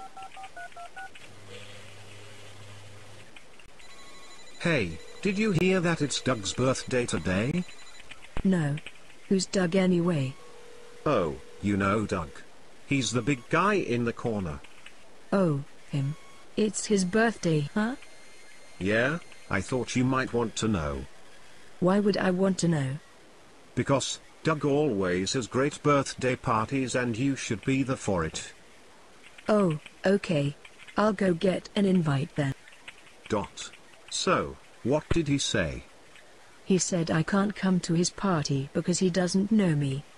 Hey, did you hear that it's Doug's birthday today? No. Who's Doug anyway? Oh, you know Doug. He's the big guy in the corner. Oh, him. It's his birthday, huh? Yeah, I thought you might want to know. Why would I want to know? Because Doug always has great birthday parties and you should be there for it. Oh, okay. I'll go get an invite then. So, what did he say? He said I can't come to his party because he doesn't know me.